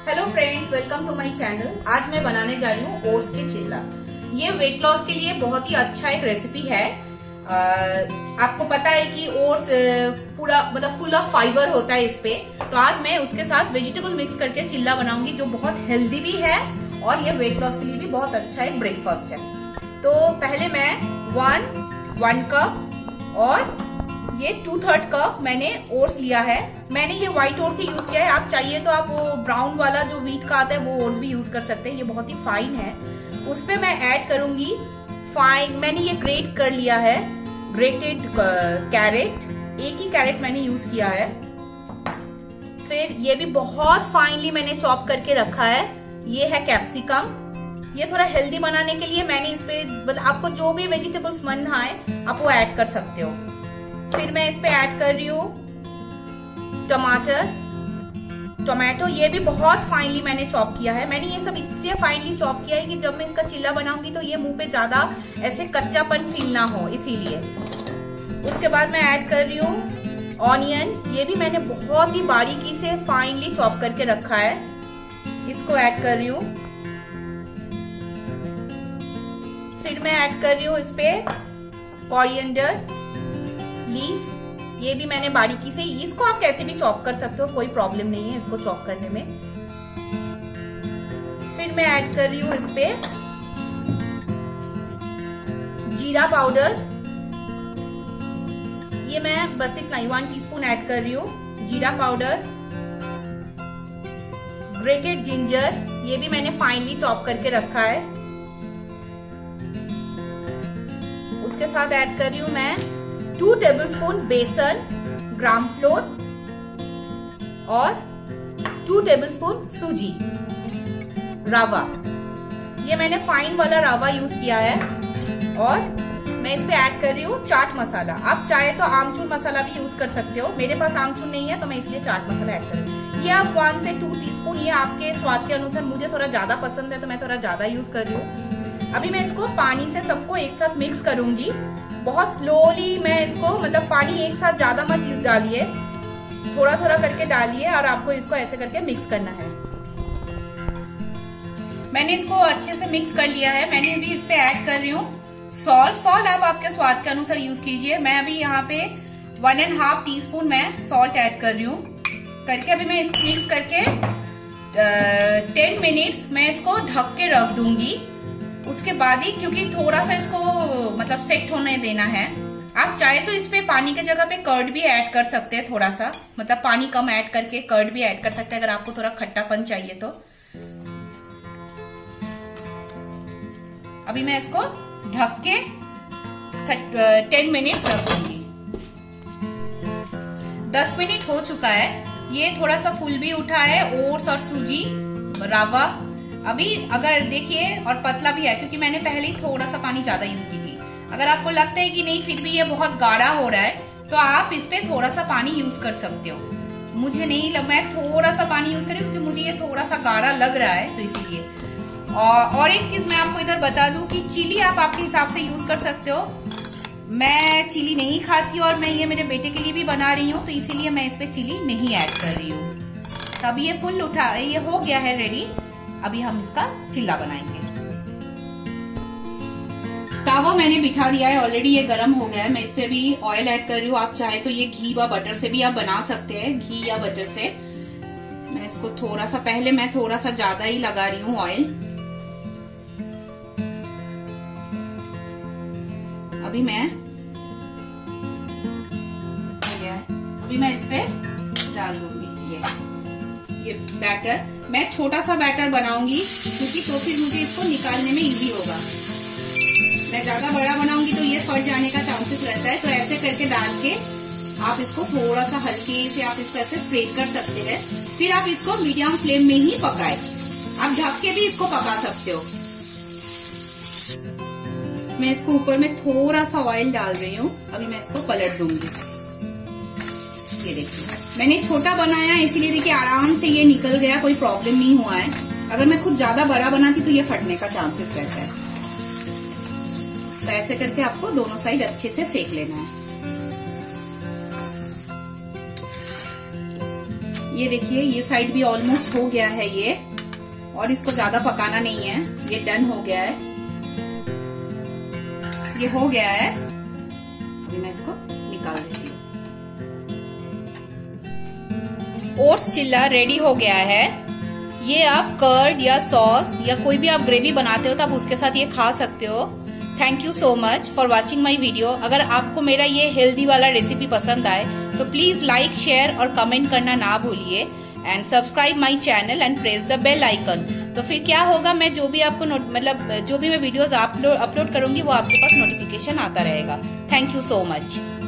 Hello friends, welcome to my channel. आज मैं बनाने जा रही हूँ ओट्स के चिल्ला। ये वेट लॉस के लिए बहुत ही अच्छा एक रेसिपी है। आपको पता है कि ओट्स पूरा मतलब फुल ऑफ फाइबर होता है इस पे। तो आज मैं उसके साथ वेजिटेबल मिक्स करके चिल्ला बनाऊंगी जो बहुत हेल्दी भी है और ये वेट लॉस के लिए भी बहुत अच्छा एक ब्रेकफास्ट है। तो पहले मैं 1 कप और ये 2/3 कप मैंने ओट्स लिया है। मैंने ये व्हाइट ओट्स ही यूज किया है। आप चाहिए तो आप वो ब्राउन वाला जो व्हीट का आता है वो ओट्स भी यूज कर सकते हैं। ये बहुत ही फाइन है। उस पे मैं ऐड करूंगी मैंने ये ग्रेट कर लिया है ग्रेटेड कैरेट। एक ही कैरेट मैंने यूज किया है। फिर ये भी बहुत फाइनली मैंने चॉप करके रखा है। ये है कैप्सिकम। ये थोड़ा हेल्दी बनाने के लिए मैंने इस पे मतलब आपको जो भी वेजिटेबल्स मन आए आप वो ऐड कर सकते हो। फिर मैं इस पे ऐड कर रही हूँ टमाटो। ये भी बहुत फाइनली मैंने चॉप किया है। मैंने ये सब इसलिए फाइनली चॉप किया है कि जब मैं इसका चिल्ला बनाऊंगी तो ये मुंह पे ज्यादा ऐसे कच्चापन फील ना हो, इसीलिए। उसके बाद मैं ऐड कर रही हूँ ऑनियन। ये भी मैंने बहुत ही बारीकी से फाइनली चॉप करके रखा है। इसको ऐड कर रही हूँ। फिर मैं ऐड कर रही हूँ इस पे कोरिएंडर लीफ। ये भी मैंने बारीकी से, इसको आप कैसे भी चॉप कर सकते हो, कोई प्रॉब्लम नहीं है इसको चॉप करने में। फिर मैं ऐड कर रही हूँ इस पे जीरा पाउडर। ये मैं बस इतना ही 1 टीस्पून ऐड कर रही हूँ जीरा पाउडर। ग्रेटेड जिंजर, ये भी मैंने फाइनली चॉप करके रखा है। उसके साथ ऐड कर रही हूँ मैं 2 टेबलस्पून बेसन ग्राम फ्लोर और 2 टेबलस्पून सूजी रवा। ये मैंने फाइन वाला रवा यूज किया है। और मैं इस पे ऐड कर रही हूँ चाट मसाला। आप चाहे तो आमचूर मसाला भी यूज कर सकते हो। मेरे पास आमचूर नहीं है तो मैं इसलिए चाट मसाला ऐड कर रही हूँ। ये आप 1 से 2 टीस्पून, ये आपके स्वाद के अनुसार। मुझे थोड़ा ज्यादा पसंद है तो मैं थोड़ा ज्यादा यूज कर रही हूँ। अभी मैं इसको पानी से सबको एक साथ मिक्स करूंगी। बहुत स्लोली मैं इसको, मतलब पानी एक साथ ज्यादा मत डालिए, थोड़ा थोड़ा करके डालिए और आपको इसको ऐसे करके मिक्स करना है। मैंने इसको अच्छे से मिक्स कर लिया है। मैंने अभी इस पे ऐड कर रही हूँ सॉल्ट आप आपके स्वाद के अनुसार यूज कीजिए। मैं अभी यहाँ पे 1.5 टीस्पून मैं सॉल्ट ऐड कर रही हूँ। करके अभी मैं इसको मिक्स करके 10 मिनट्स मैं इसको ढक के रख दूंगी। उसके बाद ही, क्योंकि थोड़ा सा इसको मतलब सेट होने देना है। आप चाहे तो इस पे पानी के जगह पे कर्ड भी ऐड कर सकते हैं। थोड़ा सा मतलब पानी कम ऐड करके कर्ड भी ऐड कर सकते हैं अगर आपको थोड़ा खट्टापन चाहिए तो। अभी मैं इसको ढक के 10 मिनट्स रख दूंगी। 10 मिनट हो चुका है। ये थोड़ा सा फूल भी उठा है ओट्स और सूजी रवा। अभी अगर देखिए, और पतला भी है क्योंकि मैंने पहले ही थोड़ा सा पानी ज्यादा यूज की थी। अगर आपको लगता है कि नहीं फिर भी ये बहुत गाढ़ा हो रहा है तो आप इस पे थोड़ा सा पानी यूज कर सकते हो। मुझे नहीं लग, मैं थोड़ा सा पानी यूज करी क्योंकि मुझे ये थोड़ा सा गाढ़ा लग रहा है तो इसीलिए। और एक चीज मैं आपको इधर बता दूं कि चिली आप आपके हिसाब से यूज कर सकते हो। मैं चिली नहीं खाती और मैं ये मेरे बेटे के लिए भी बना रही हूँ तो इसीलिए मैं इस पे चिली नहीं ऐड कर रही हूँ। तब ये फुल उठा, ये हो गया है रेडी। अभी हम इसका चिल्ला बनाएंगे। तावा मैंने बिठा दिया है ऑलरेडी, ये गर्म हो गया है। मैं इस पे भी ऑयल ऐड कर रही हूँ। आप चाहे तो ये घी व बटर से भी आप बना सकते हैं, घी या बटर से। मैं इसको थोड़ा सा, पहले मैं थोड़ा सा ज्यादा ही लगा रही हूँ ऑयल। अभी मैं हो गया है। अभी मैं इस पे डाल दूंगी ये बैटर। मैं छोटा सा बैटर बनाऊंगी क्योंकि तो फिर मुझे इसको निकालने में इजी होगा। मैं ज्यादा बड़ा बनाऊंगी तो ये फट जाने का चांसेस रहता है। तो ऐसे करके डाल के आप इसको थोड़ा सा हल्के से आप इसको ऐसे स्प्रेड कर सकते हैं। फिर आप इसको मीडियम फ्लेम में ही पकाए। आप ढक के भी इसको पका सकते हो। मैं इसको ऊपर में थोड़ा सा ऑयल डाल रही हूँ। अभी मैं इसको पलट दूंगी। ये देखिए मैंने छोटा बनाया है इसीलिए देखिए आराम से ये निकल गया, कोई प्रॉब्लम नहीं हुआ है। अगर मैं खुद ज्यादा बड़ा बनाती तो ये फटने का चांसेस रहता है। तो ऐसे करके आपको दोनों साइड अच्छे से सेक लेना है। ये देखिए ये साइड भी ऑलमोस्ट हो गया है ये, और इसको ज्यादा पकाना नहीं है, ये डन हो गया है, ये हो गया है। अभी मैं इसको निकाल देती हूँ। ओट्स चिल्ला रेडी हो गया है। ये आप कर्ड या सॉस या कोई भी आप ग्रेवी बनाते हो तो आप उसके साथ ये खा सकते हो। Thank you so much for watching my video. अगर आपको मेरा ये हेल्दी वाला रेसिपी पसंद आए तो प्लीज लाइक, शेयर और कमेंट करना ना भूलिए, and subscribe my channel and press the bell icon. तो फिर क्या होगा, मैं जो भी आपको जो भी मैं वीडियोस अपलोड करूंगी वो आपके पास नोटिफिकेशन आता रहेगा। Thank you so much.